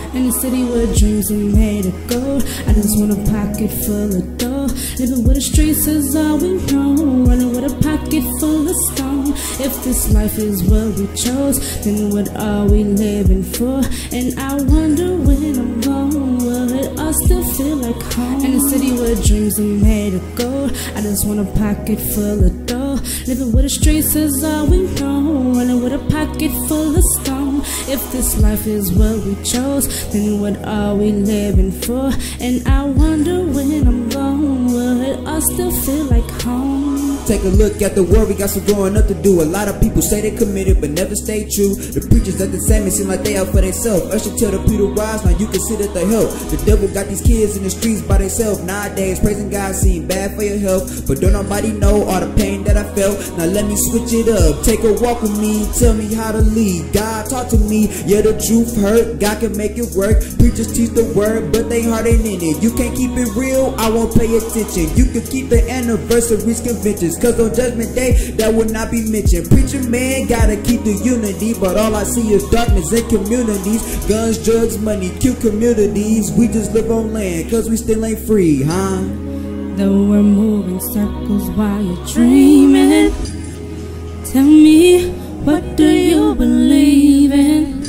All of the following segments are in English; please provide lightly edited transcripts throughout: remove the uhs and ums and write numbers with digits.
In a city where dreams are made of gold, I just want a pocket full of dough. Living where the streets is all we know, running with a pocket full of stone. If this life is what we chose, then what are we living for? And I wonder when I'm gone, will it all still feel like home? In a city where dreams are made of gold, I just want a pocket full of dough. Living where the streets is all we know, running with a pocket full of stone. If this life is what we chose, then what are we living for? And I wonder when I'm gone, will it all still feel like home? Take a look at the world, we got some growing up to do. A lot of people say they committed but never stay true. The preachers at the same seem like they out for themselves. Usher tell the Peter rise, now you can see that they help. The devil got these kids in the streets by themselves. Nowadays praising God seem bad for your health, but don't nobody know all the pain that I felt. Now let me switch it up, take a walk with me, tell me how to lead. God talk to me, yeah the truth hurt, God can make it work. Preachers teach the word but they heart ain't in it. You can't keep it real, I won't pay attention. You can keep the anniversaries, conventions, cause on judgment day that will not be mentioned. Preacher man gotta keep the unity, but all I see is darkness in communities. Guns, drugs, money, kill communities. We just live on land cause we still ain't free, huh? Though we're moving circles while you're dreaming, tell me, what do you believe in?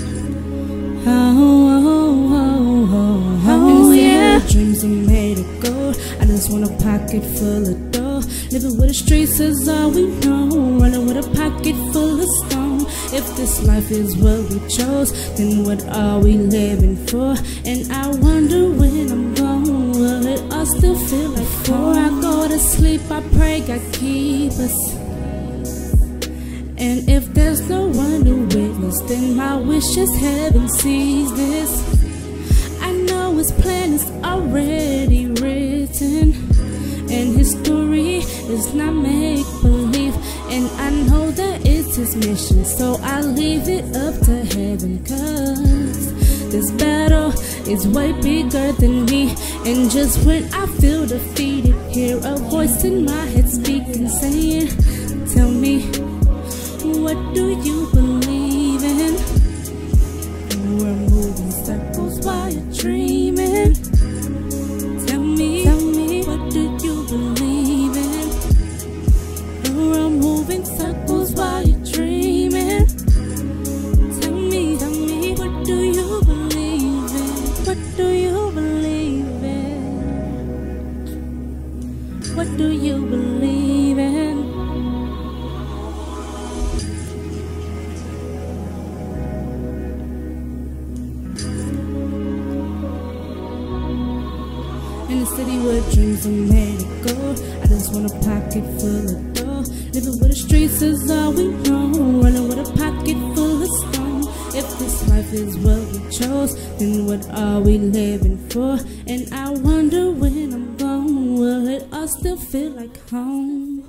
Yeah, dreams are made of gold, I just want a pocket full of dough. Living where the streets is all we know, running with a pocket full of stone. If this life is what we chose, then what are we living for? And I wonder when I'm gone, will it all still feel like home? Before I go to sleep, I pray God keep us. And if there's no one to witness, then my wish is heaven sees this. I know His plan is already written, and His story is not make-believe. And I know that it's His mission, so I leave it up to heaven, cause this battle is way bigger than me. And just when I feel defeated, hear a voice in my head speaking, saying, tell me, what do you believe in? We're moving circles while you're dreaming. Tell me, what do you believe in? We're moving circles while you're dreaming. Tell me, what do you believe in? What do you believe in? What do you believe in? In a city where dreams are made of gold, I just want a pocket full of dough. Living where the streets is all we know, running with a pocket full of stone. If this life is what we chose, then what are we living for? And I wonder when I'm gone, will it all still feel like home?